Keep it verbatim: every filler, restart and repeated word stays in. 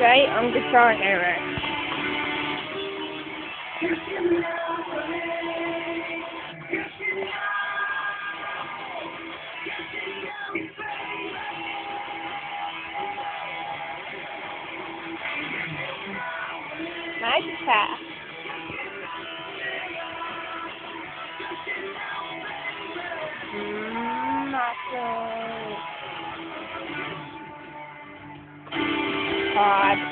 Right? I'm guitar hero. Nice cat. Mmm, awesome. God.